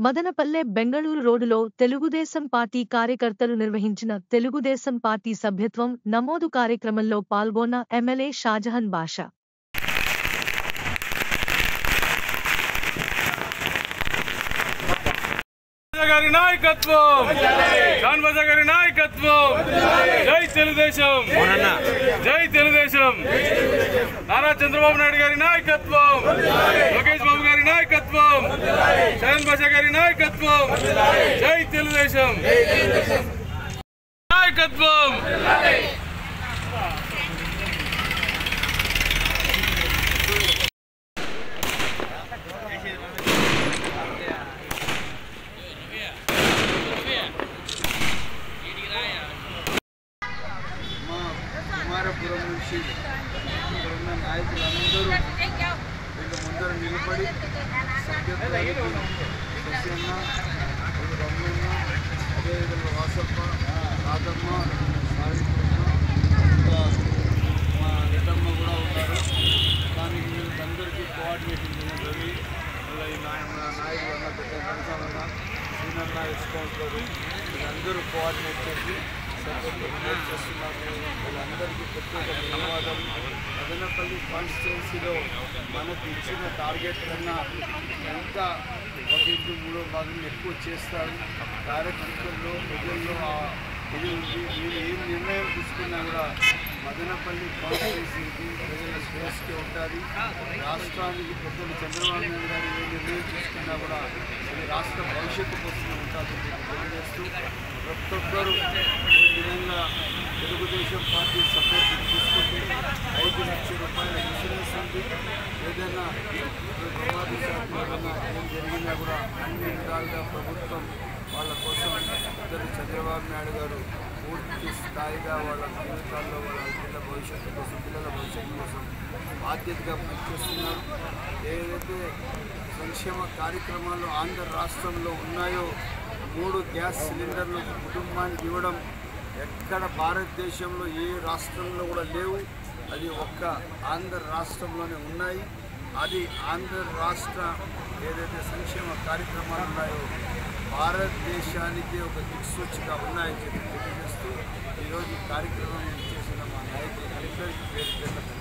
మదనపల్లె బెంగళూరు రోడ్డులో తెలుగుదేశం పార్టీ కార్యకర్తలు నిర్వహించిన తెలుగుదేశం పార్టీ సభ్యత్వం నమోదు కార్యక్రమంలో పాల్గొన్న ఎమ్మెల్యే షాజహాన్ బాషా. జై తెలుగుదేశం, జై తెలుగుదేశం. నారా చంద్రబాబు నాయుడు గారి నాయకత్వం, లోకేష్ బాబు గారి నాయకత్వం, షాజహాన్ బాషా గారి నాయకత్వం. జై తెలుగుదేశం నాయకత్వం. కుమారపురం నుంచి ఇక్కడ ఉన్న నాయకులందరూ వీళ్ళ ముందర నిలబడి సభ్యత్వానికి సత్యన్న, రమణన్న, అదేవిధంగా వాసప్ప, రాధమ్మ, సావిత్రమ్మ, మా రెడ్డమ్మ కూడా ఉన్నారు. దానికి వీళ్ళందరికీ కోఆర్డినేషన్ చేయడం నాయకులు అన్న పెద్ద కనసాలన్న, సీనన్న, రెస్పాన్సిబుల్ వీళ్ళందరూ కోఆర్డినేట్ చేసి చేస్తున్నారు. వీళ్ళందరికీ ప్రత్యేక ధన్యవాదాలు. మదనపల్లి కాన్స్టిట్యున్సీలో మనకు ఇచ్చిన టార్గెట్ కన్నా ఇంకా 1/3 ఎక్కువ చేస్తారు. కార్యకర్తల్లో ప్రజల్లో ఇది ఉంది. మీరు ఏం నిర్ణయం తీసుకున్నా కూడా మదనపల్లి కాన్స్టిట్యున్సీకి ప్రజల శ్రేయస్కే ఉంటుంది. రాష్ట్రానికి పెద్దలు చంద్రబాబు నాయుడు గారు ఏ నిర్ణయం తీసుకున్నా కూడా అది రాష్ట్ర భవిష్యత్తు కోసం ఉంటుంది తెలియజేస్తూ ప్రతి ఒక్కరూ ఈ విధంగా తెలుగుదేశం పార్టీ సపోర్ట్ తీసుకుంటే 5 లక్షల రూపాయల ఇన్సూరెన్స్ ఉంది. ఏదైనా ప్రమాదశాత్మకంగా ఏం జరిగినా కూడా అన్ని విధాలుగా ప్రభుత్వం వాళ్ళ కోసం పెద్దలు చంద్రబాబు నాయుడు గారు పూర్తి స్థాయిగా వాళ్ళ జీవితాల్లో వాళ్ళ పిల్లల భవిష్యత్తు కోసం బాధ్యతగా పనిచేస్తున్నారు. ఏదైతే సంక్షేమ కార్యక్రమాలు ఆంధ్ర రాష్ట్రంలో ఉన్నాయో 3 గ్యాస్ సిలిండర్లు కుటుంబానికి ఇవ్వడం ఎక్కడ భారతదేశంలో ఏ రాష్ట్రంలో కూడా లేవు. అది ఒక్క ఆంధ్ర రాష్ట్రంలోనే ఉన్నాయి. అది ఆంధ్ర రాష్ట్ర ఏదైతే సంక్షేమ కార్యక్రమాలు ఉన్నాయో భారతదేశానికి ఒక దిక్సూచిగా ఉన్నాయని చెప్పి తెలియజేస్తూ ఈరోజు ఈ కార్యక్రమం చేసిన మా నాయకులందరికీ పేరు